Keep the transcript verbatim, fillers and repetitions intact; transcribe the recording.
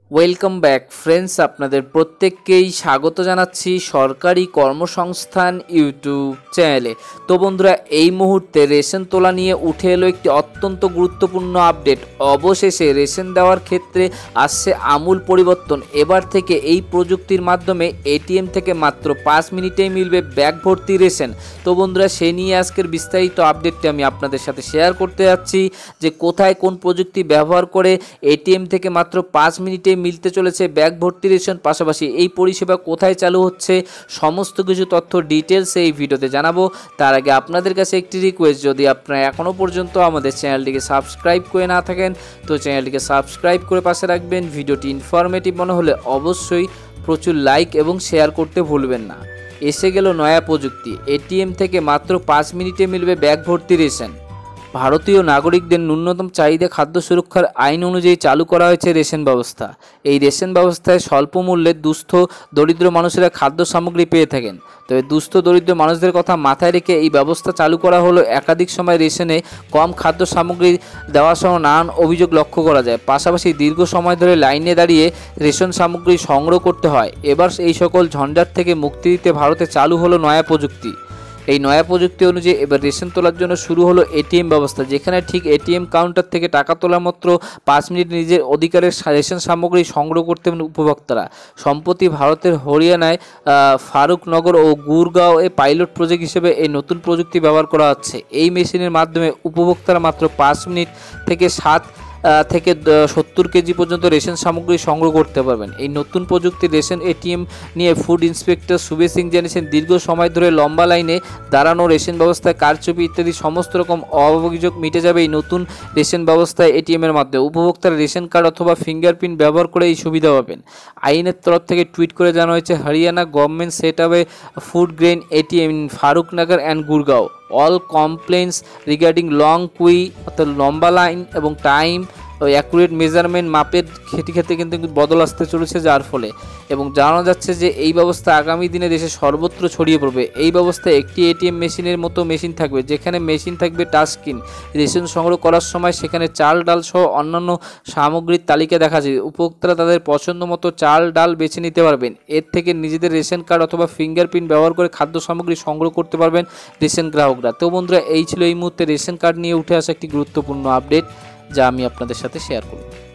Welcome back friends, আপনাদের প্রত্যেককেই স্বাগত জানাচ্ছি সরকারি কর্মসংস্থান ইউটিউব চ্যানেলে। তো বন্ধুরা, এই মুহূর্তে রেশন তোলা নিয়ে উঠে এলো একটি অত্যন্ত গুরুত্বপূর্ণ আপডেট। অবশেষে রেশন দেওয়ার ক্ষেত্রে আসছে আমূল পরিবর্তন। এবার থেকে এই প্রযুক্তির মাধ্যমে এটিএম থেকে মাত্র পাঁচ মিনিটেই মিলবে ব্যাগ ভর্তি রেশন। তো বন্ধুরা, সে নিয়ে আজকের বিস্তারিত আপডেটটি আমি আপনাদের সাথে শেয়ার করতে যাচ্ছি যে কোথায় কোন প্রযুক্তি ব্যবহার করে এটিএম থেকে মাত্র পাঁচ মিনিটে মিলতে চলেছে ব্যাগ ভর্তি রেশন, পাশাপাশি এই পরিষেবা কোথায় চালু হচ্ছে, সমস্ত কিছু তথ্য ডিটেলস এই ভিডিওতে জানাবো। তার আগে আপনাদের কাছে একটি রিকোয়েস্ট, যদি আপনারা এখনও পর্যন্ত আমাদের চ্যানেলটিকে সাবস্ক্রাইব করে না থাকেন তো চ্যানেলটিকে সাবস্ক্রাইব করে পাশে রাখবেন। ভিডিওটি ইনফরমেটিভ মনে হলে অবশ্যই প্রচুর লাইক এবং শেয়ার করতে ভুলবেন না। এসে গেল নয়া প্রযুক্তি, এটিএম থেকে মাত্র পাঁচ মিনিটে মিলবে ব্যাগ ভর্তি রেশন। ভারতীয় নাগরিকদের ন্যূনতম চাহিদা খাদ্য সুরক্ষার আইন অনুযায়ী চালু করা হয়েছে রেশন ব্যবস্থা। এই রেশন ব্যবস্থায় স্বল্প মূল্যে দুস্থ দরিদ্র মানুষেরা খাদ্য সামগ্রী পেয়ে থাকেন। তবে দুস্থ দরিদ্র মানুষদের কথা মাথায় রেখে এই ব্যবস্থা চালু করা হলো। একাধিক সময় রেশনে কম খাদ্য সামগ্রী দেওয়া সহ নানান অভিযোগ লক্ষ্য করা যায়। পাশাপাশি দীর্ঘ সময় ধরে লাইনে দাঁড়িয়ে রেশন সামগ্রী সংগ্রহ করতে হয়। এবার এই সকল ঝঞ্ঝাট থেকে মুক্তি দিতে ভারতে চালু হলো নয়া প্রযুক্তি। এই নয়া প্রযুক্তি অনুযায়ী এবার রেশন তোলার জন্য শুরু হলো এটিএম ব্যবস্থা, যেখানে ঠিক এটিএম কাউন্টার থেকে টাকা তোলা মাত্র পাঁচ মিনিট নিজের অধিকারের রেশন সামগ্রী সংগ্রহ করতে উপভোক্তারা। সম্প্রতি ভারতের হরিয়ানায় ফারুকনগর ও গুরগাঁও এ পাইলট প্রজেক্ট হিসেবে এই নতুন প্রযুক্তি ব্যবহার করা হচ্ছে। এই মেশিনের মাধ্যমে উপভোক্তারা মাত্র পাঁচ মিনিট থেকে সাত থেকে সত্তর কেজি পর্যন্ত রেশন সামগ্রী সংগ্রহ করতে পারবেন। এই নতুন প্রযুক্তির রেশন এটিএম নিয়ে ফুড ইন্সপেক্টর সুবেশ সিং জানিয়েছেন, দীর্ঘ সময় ধরে লম্বা লাইনে দাঁড়ানো, রেশন ব্যবস্থায় কারচুপি ইত্যাদি সমস্ত রকম অভিযোগ মিটে যাবে এই নতুন রেশন ব্যবস্থায় এটিএমের মাধ্যমে। উপভোক্তারা রেশন কার্ড অথবা ফিঙ্গারপ্রিন্ট ব্যবহার করে এই সুবিধা পাবেন। আইনের তরফ থেকে টুইট করে জানানো হয়েছে, Haryana government set up a food grain ATM in Farrukhnagar and Gurgaon. All complaints regarding long queue অর্থাৎ লম্বা লাইন এবং টাইম ওই অ্যাকুরেট মেজারমেন্ট মাপের খেতে খেতে কিন্তু বদল আসতে চলেছে, যার ফলে এবং জানানো যাচ্ছে যে এই ব্যবস্থা আগামী দিনে দেশে সর্বত্র ছড়িয়ে পড়বে। এই ব্যবস্থায় একটি এটিএম মেশিনের মতো মেশিন থাকবে, যেখানে মেশিন থাকবে টাচ স্ক্রিন। রেশন সংগ্রহ করার সময় সেখানে চাল ডাল সহ অন্যান্য সামগ্রীর তালিকা দেখা যায়। উপভোক্তারা তাদের পছন্দ মতো চাল ডাল বেছে নিতে পারবেন। এর থেকে নিজেদের রেশন কার্ড অথবা ফিঙ্গারপ্রিন্ট ব্যবহার করে খাদ্য সামগ্রী সংগ্রহ করতে পারবেন রেশন গ্রাহকরা। তো বন্ধুরা, এই ছিল এই মুহূর্তে রেশন কার্ড নিয়ে উঠে আসা একটি গুরুত্বপূর্ণ আপডেট, যা আমি আপনাদের সাথে শেয়ার করব।